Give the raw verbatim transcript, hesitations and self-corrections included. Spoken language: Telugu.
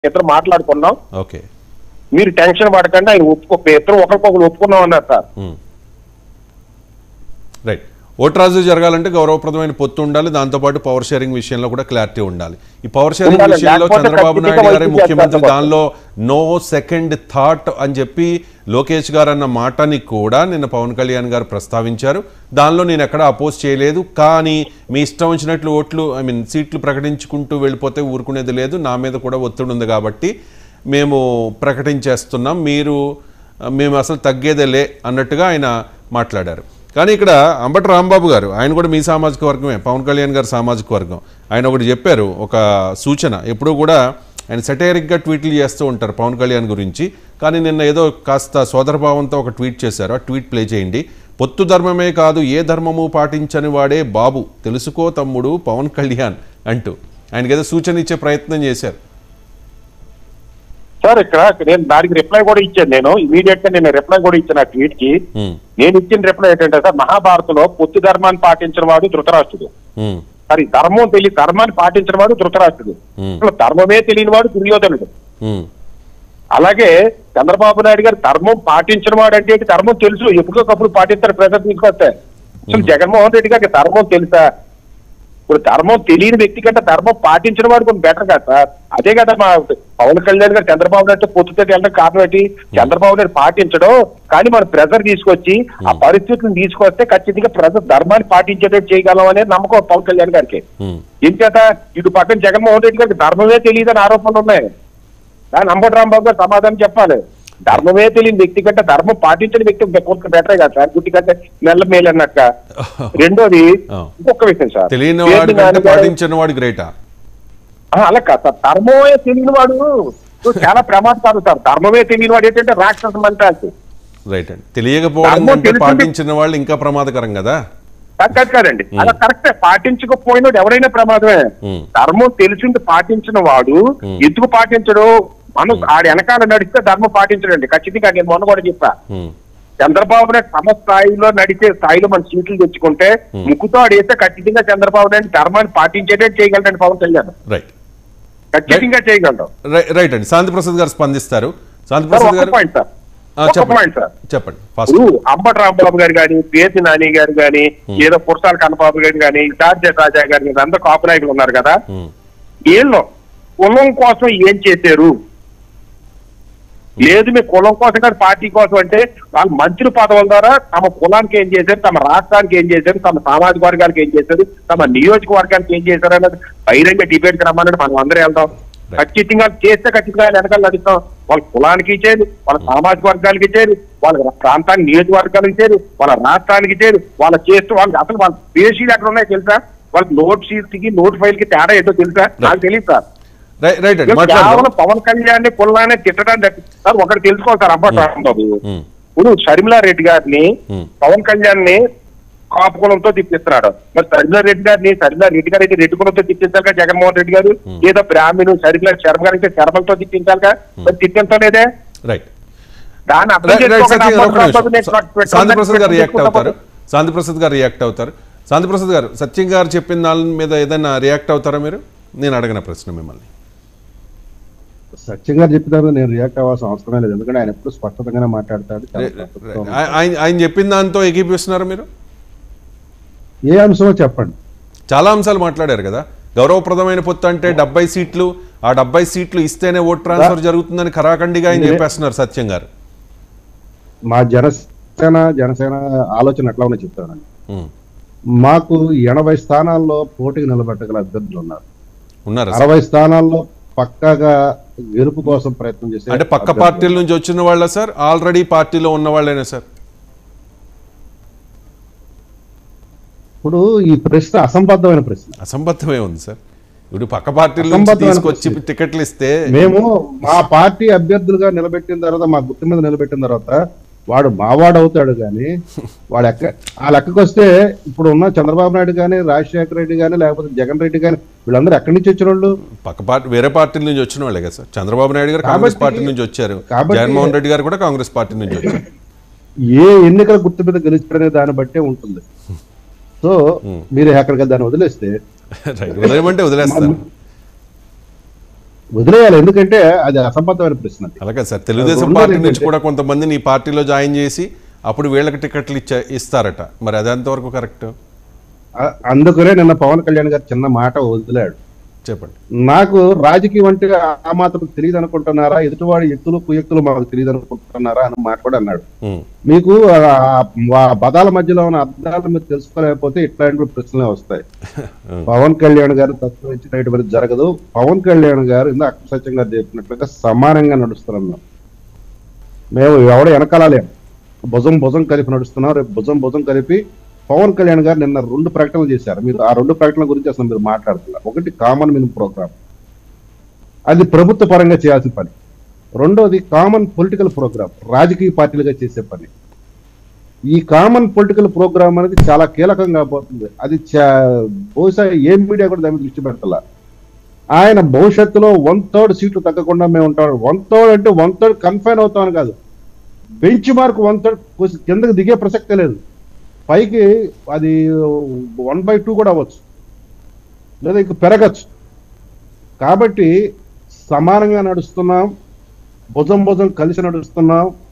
ఇద్దరు మాట్లాడుకున్నాం. ఓకే, మీరు టెన్షన్ పడకండి, ఆయన ఒప్పుకో ఇద్దరు ఒకరికొకరు ఒప్పుకున్నాం అన్నారు సార్. రైట్. ఓట్రాజు జరగాలంటే గౌరవప్రదమైన పొత్తు ఉండాలి, దాంతోపాటు పవర్ షేరింగ్ విషయంలో కూడా క్లారిటీ ఉండాలి. ఈ పవర్ షేరింగ్ విషయంలో చంద్రబాబు నాయుడు గారే ముఖ్యమంత్రి, దానిలో నో సెకండ్ థాట్ అని చెప్పి లోకేష్ గారు అన్న మాటని కూడా నిన్న పవన్ కళ్యాణ్ గారు ప్రస్తావించారు. దానిలో నేను ఎక్కడ అపోజ్ చేయలేదు, కానీ మీ ఇష్టం వచ్చినట్లు ఓట్లు ఐ మీన్ సీట్లు ప్రకటించుకుంటూ వెళ్ళిపోతే ఊరుకునేది లేదు, నా మీద కూడా ఒత్తిడి ఉంది కాబట్టి మేము ప్రకటించేస్తున్నాం, మీరు మేము అసలు తగ్గేదే లే అన్నట్టుగా ఆయన మాట్లాడారు. కానీ ఇక్కడ అంబటి రాంబాబు గారు, ఆయన కూడా మీ సామాజిక వర్గమే, పవన్ కళ్యాణ్ గారు సామాజిక వర్గం. ఆయన ఒకటి చెప్పారు, ఒక సూచన. ఎప్పుడూ కూడా ఆయన సెటైరిక్గా ట్వీట్లు చేస్తూ ఉంటారు పవన్ కళ్యాణ్ గురించి, కానీ నిన్న ఏదో కాస్త సోదరభావంతో ఒక ట్వీట్ చేశారు. ఆ ట్వీట్ ప్లే చేయండి. పొత్తు ధర్మమే కాదు ఏ ధర్మము పాటించని వాడే బాబు, తెలుసుకో తమ్ముడు పవన్ కళ్యాణ్ అంటూ ఆయనకి ఏదో సూచన ఇచ్చే ప్రయత్నం చేశారు. సార్ ఇక్కడ నేను దానికి రిప్లై కూడా ఇచ్చాను. నేను ఇమీడియట్ గా నేను రిప్లై కూడా ఇచ్చాను ఆ ట్వీట్ కి. నేను ఇచ్చిన రిప్లై ఏంటంటే సార్, మహాభారతంలో పొత్తు ధర్మాన్ని పాటించిన వాడు ధృతరాష్ట్రుడు, సరే ధర్మం తెలియ ధర్మాన్ని పాటించిన వాడు ధృతరాష్ట్రుడు, ధర్మమే తెలియని వాడు దుర్యోధనుడు. అలాగే చంద్రబాబు నాయుడు గారు ధర్మం పాటించిన వాడు అంటే ధర్మం తెలుసు, ఎప్పటికప్పుడు పాటిస్తారు ప్రజలు తీసుకొస్తే. అసలు జగన్మోహన్ రెడ్డి గారికి ధర్మం తెలుసా? ఇప్పుడు ధర్మం తెలియని వ్యక్తి కంటే ధర్మం పాటించిన వాడు కొంచెం బెటర్ కదా సార్. అదే కదా మా పవన్ కళ్యాణ్ గారు చంద్రబాబు నాయుడు పొత్తుతో వెళ్ళడం కారణం ఏంటి? చంద్రబాబు నాయుడు పాటించడం, కానీ మన ప్రెజర్ తీసుకొచ్చి ఆ పరిస్థితులను తీసుకొస్తే ఖచ్చితంగా ప్రజలు ధర్మాన్ని పాటించేటట్టు చేయగలం అనేది నమ్మకం పవన్ కళ్యాణ్ గారికి. ఇంకేత ఇటు పక్కన జగన్మోహన్ రెడ్డి గారికి ధర్మమే తెలియదని ఆరోపణలు ఉన్నాయి. దాని అంబటి రాంబాబు గారు సమాధానం చెప్పాలి. ధర్మమే తెలియని వ్యక్తి కంటే ధర్మం పాటించిన వ్యక్తి కొంత బెటరే కదా సార్, గుట్టి కంటే నెల మేలు అన్నట్ట. రెండోది ఇంకొక విషయం సార్, అలా కాదు సార్, ధర్మమే తెలియని వాడు చాలా ప్రమాదకారు సార్. ధర్మమే తెలియని వాడు ఏంటంటే రాక్షస మెంటాలిటీ. రైట్ అండి, తెలియకపోవడం పాటించిన వాళ్ళు ఇంకా ప్రమాదకరం కదా. కాదండి, అలా కరెక్టే. పాటించకపోయినాడు ఎవరైనా ప్రమాదమే. ధర్మం తెలిసింది పాటించిన వాడు ఎందుకు పాటించడు? మనం ఆడి వెనకాల నడిస్తే ధర్మం పాటించడండి ఖచ్చితంగా. నేను మొన్న కూడా చెప్పా, చంద్రబాబు నాయుడు తమ స్థాయిలో నడిచే స్థాయిలో మన సీట్లు తెచ్చుకుంటే ముక్కుతో ఆడేస్తే ఖచ్చితంగా చంద్రబాబు నాయుడు ధర్మాన్ని పాటించేటట్టు చేయగలరండి పవన్ కళ్యాణ్. రైట్, ఖచ్చితంగా చేయగలరు. రైట్ అండి, శాంతి ప్రసాద్ గారు స్పందిస్తారు. శాంతి ప్రసాద్ గారు పాయింట్ సార్, పాయింట్ సార్ చెప్పండి. అంబటి రాంబాబు గారు కానీ, పేర్ని నాని గారు కానీ, ఏదో పురసాల కన్నబాబు గారు కానీ, టార్జెట్ రాజా గారు కానీ, అందరూ కాపు నాయకులు ఉన్నారు కదా. వీళ్ళు కులం కోసం ఏం చేశారు? లేదు మీ కులం కోసం కాదు పార్టీ కోసం అంటే వాళ్ళు మంత్రి పదవుల ద్వారా తమ కులానికి ఏం చేశారు, తమ రాష్ట్రానికి ఏం చేశారు, తమ సామాజిక వర్గానికి ఏం చేశారు, తమ నియోజకవర్గానికి ఏం చేశారు అన్నది బహిరంగ డిబేట్ రమ్మన్నట్టు మనం అందరూ వెళ్దాం. ఖచ్చితంగా చేస్తే ఖచ్చితంగా వెనకాల నడుస్తాం. వాళ్ళ కులానికి ఇచ్చేది, వాళ్ళ సామాజిక వర్గానికి ఇచ్చేది, వాళ్ళ ప్రాంతానికి నియోజకవర్గానికి ఇచ్చేది, వాళ్ళ రాష్ట్రానికి ఇచ్చేది, వాళ్ళ చేస్తూ వాళ్ళకి అసలు వాళ్ళ పేషీలు ఎక్కడ ఉన్నాయో తెలుసా? వాళ్ళకి నోట్ షీట్ కి నోట్ ఫైల్ కి తేడా ఏంటో తెలుసా? నాకు తెలియదు సార్. కేవలం పవన్ కళ్యాణ్ కులాన్ని తిట్టడానికి సార్ ఒకటి తెలుసుకోవాలి సార్. అంబటి రాంబాబు ఇప్పుడు షర్మిలా రెడ్డి గారిని పవన్ కళ్యాణ్ ని కాపు కులంతో తిప్పిస్తున్నాడు. మరి షర్మిలా రెడ్డి గారిని షర్మిలా రెడ్డి గారు అయితే రెడ్డి కులంతో తిప్పించాలిగా జగన్మోహన్ రెడ్డి గారు, లేదా బ్రాహ్మణు షర్మిలా శర్మ గారు అయితే శర్మలతో తిప్పించాలిగా, మరి తిప్పించలేదే. దాన్ని అర్థం శాంతి ప్రసాద్ గారు రియాక్ట్ అవుతారు. శాంతి ప్రసాద్ గారు రియాక్ట్ అవుతారు. శాంతి ప్రసాద్ గారు, సత్యం గారు చెప్పిన దాని మీద ఏదైనా రియాక్ట్ అవుతారా మీరు? నేను అడిగిన ప్రశ్న మిమ్మల్ని. సత్యం గారు చెప్పిన నేను రియాక్ట్ అవ్వాల్సిన అవసరమే లేదు, ఎందుకంటే ఆయన ఎప్పుడు స్పష్టంగానే మాట్లాడతాడు. ఆయన చెప్పిన దాంతో ఏకీపిస్తున్నారు మీరు? ఏ అంశమో చెప్పండి. చాలా అంశాలు మాట్లాడారు కదా. గౌరవప్రదమైన పొత్తు అంటే డెబ్బై సీట్లు, ఆ డెబ్బై సీట్లు ఇస్తేనే ఓట్ ట్రాన్స్ఫర్ జరుగుతుందని ఖరాఖండిగా ఆయన చెప్పేస్తున్నారు సత్యం గారు. మా జనసేన జనసేన ఆలోచన ఎట్లా ఉన్నా చెప్తానండి. మాకు ఎనభై స్థానాల్లో పోటీకి నిలబెట్టగల అభ్యర్థులు ఉన్నారు. ఉన్నారు అరవై స్థానాల్లో పక్కాగా గెలుపు కోసం ప్రయత్నం చేసే, అంటే పక్క పార్టీల నుంచి వచ్చిన వాళ్ళ సార్, ఆల్రెడీ పార్టీలో ఉన్న వాళ్ళైనా సార్? ఇప్పుడు ఈ ప్రశ్న అసంబద్ధమైన ప్రశ్న. అసంబద్ధమే ఉంది సార్. ఇప్పుడు పక్క పార్టీల నుంచి తీసుకొచ్చి టికెట్లు ఇస్తే మేము మా పార్టీ అభ్యర్థులుగా నిలబెట్టిన తర్వాత, మా గుర్తు మీద నిలబెట్టిన తర్వాత వాడు మావాడు అవుతాడు. కానీ వాడు ఎక్క ఆ లెక్కకు వస్తే ఇప్పుడు ఉన్న చంద్రబాబు నాయుడు కానీ, రాజశేఖర రెడ్డి కానీ, లేకపోతే జగన్ రెడ్డి కానీ, వీళ్ళందరూ ఎక్కడి నుంచి వచ్చిన వాళ్ళు? పక్క పార్టీ వేరే పార్టీల నుంచి వచ్చిన వాళ్ళే కదా సార్. చంద్రబాబు నాయుడు గారు కాంగ్రెస్ పార్టీ నుంచి వచ్చారు, జగన్మోహన్ రెడ్డి గారు కూడా కాంగ్రెస్ పార్టీ నుంచి వచ్చారు. ఏ ఎన్నికల గుర్తు మీద గెలిచారనే దాన్ని బట్టే ఉంటుంది. సో మీరు ఎక్కడికి దాన్ని వదిలేస్తే వదిలేయమంటే వదిలేస్తారు. వదిలేయాలి, ఎందుకంటే అది అసంబద్ధమైన ప్రశ్న. అలాగే సార్, తెలుగుదేశం పార్టీ నుంచి కూడా కొంతమందిని ఈ పార్టీలో జాయిన్ చేసి అప్పుడు వీళ్ళకి టికెట్లు ఇచ్చా ఇస్తారట, మరి అది ఎంతవరకు కరెక్ట్? అందుకనే నిన్న పవన్ కళ్యాణ్ గారు చిన్న మాట వదిలాడు. చెప్పండి. నాకు రాజకీయం అంటే ఆ మాత్రం తెలియదు అనుకుంటున్నారా, ఎదుటివాడి ఎత్తులు కుయెత్తులు మాకు తెలియదు అనుకుంటున్నారా అని మాట కూడా అన్నాడు. మీకు పదాల మధ్యలో ఉన్న అర్థాలు మీరు తెలుసుకోలేకపోతే ఇట్లాంటి ప్రశ్నలే వస్తాయి. పవన్ కళ్యాణ్ గారు తత్వం జరగదు. పవన్ కళ్యాణ్ గారు ఇందా అక్షసత్యం గారు చెప్పినట్లుగా సమానంగా నడుస్తున్నాం. మేము ఎవడ వెనకాలేం, భుజం భుజం కలిపి నడుస్తున్నాం. రేపు భుజం భుజం కలిపి పవన్ కళ్యాణ్ గారు నిన్న రెండు ప్రకటనలు చేశారు. మీరు ఆ రెండు ప్రకటనల గురించి అసలు మీరు మాట్లాడుతున్నారు. ఒకటి కామన్ మినిమం ప్రోగ్రామ్, అది ప్రభుత్వ పరంగా చేయాల్సిన పని. రెండోది కామన్ పొలిటికల్ ప్రోగ్రామ్, రాజకీయ పార్టీలుగా చేసే పని. ఈ కామన్ పొలిటికల్ ప్రోగ్రామ్ అనేది చాలా కీలకంగా పోతుంది. అది బహుశా ఏ మీడియా కూడా దాని మీద దృష్టి పెడతలా. ఆయన భవిష్యత్తులో వన్ థర్డ్ సీట్లు తగ్గకుండా మేము ఉంటాం. వన్ థర్డ్ అంటే వన్ థర్డ్ కన్ఫైన్ అవుతామని కాదు, బెంచ్ మార్క్ వన్ థర్డ్ కిందకి దిగే ప్రసక్తే లేదు. పైకి అది వన్ బై టూ కూడా అవ్వచ్చు, లేదా ఇంక పెరగచ్చు. కాబట్టి సమానంగా నడుస్తున్నాం, భుజం భుజం కలిసి నడుస్తున్నాం.